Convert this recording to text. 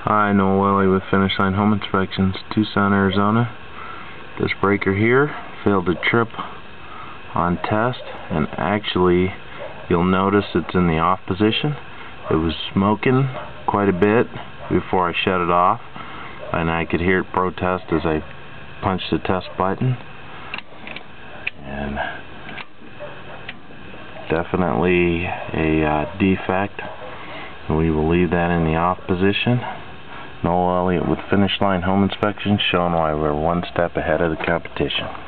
Hi, Noel Welly with Finish Line Home Inspections, Tucson, Arizona. This breaker here failed to trip on test, and actually you'll notice it's in the off position. It was smoking quite a bit before I shut it off, and I could hear it protest as I punched the test button. And definitely a defect. We will leave that in the off position. Noel Elliott with Finish Line Home Inspections, showing why we're one step ahead of the competition.